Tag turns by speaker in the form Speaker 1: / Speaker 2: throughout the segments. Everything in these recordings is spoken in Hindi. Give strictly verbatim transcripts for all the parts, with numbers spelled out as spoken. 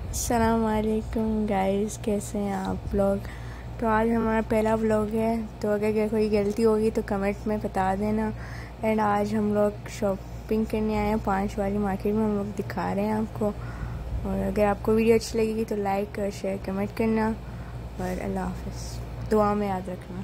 Speaker 1: अस्सलाम वालेकुम गाइस, कैसे हैं आप लोग। तो आज हमारा पहला व्लॉग है, तो अगर कोई गलती होगी तो कमेंट में बता देना। एंड आज हम लोग शॉपिंग करने आए हैं पाँच वाली मार्केट में, हम लोग दिखा रहे हैं आपको। और अगर आपको वीडियो अच्छी लगेगी तो लाइक और शेयर कमेंट करना, और अल्लाह हाफ़िज़, दुआ में याद रखना।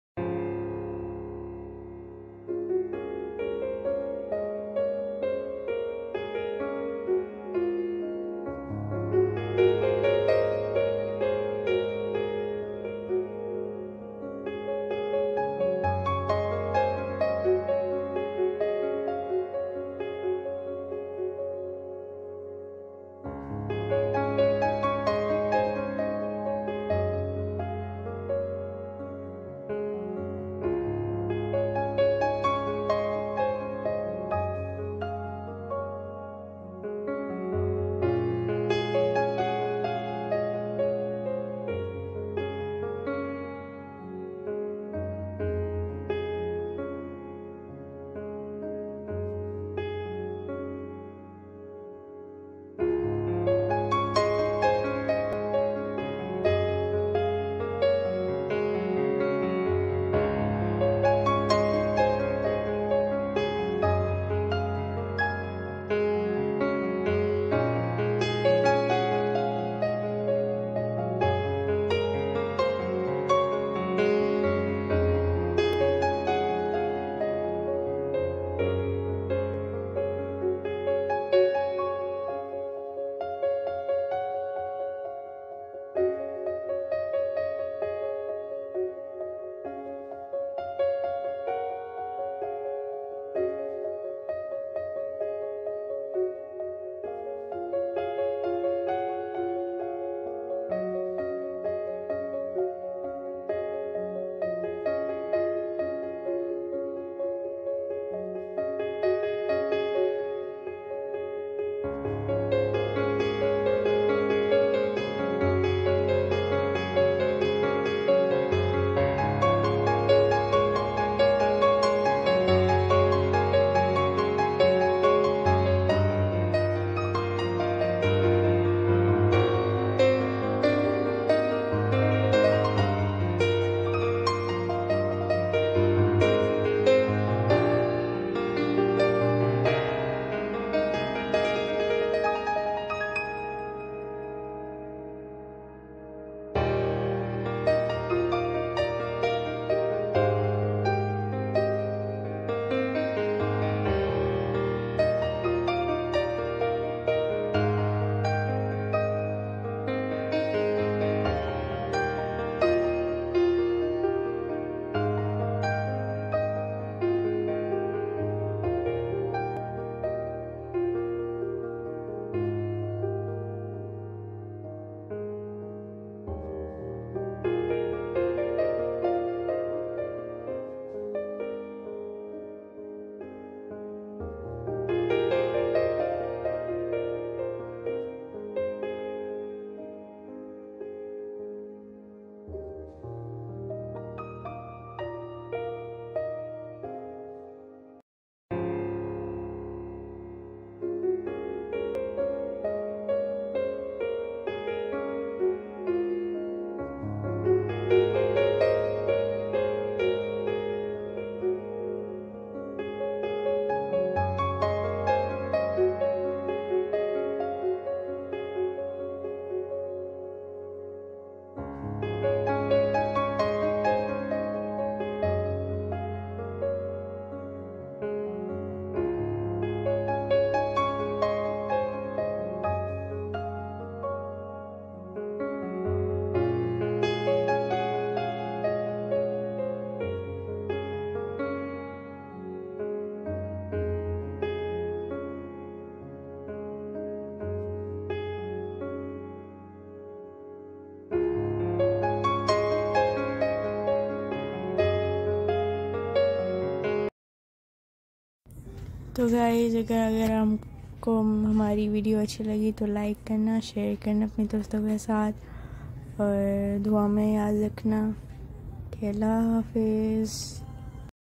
Speaker 1: तो गाइस, अगर अगर हमको हमारी वीडियो अच्छी लगी तो लाइक करना, शेयर करना अपने दोस्तों के साथ, और दुआ में याद रखना। अल्लाह हाफ़िज़।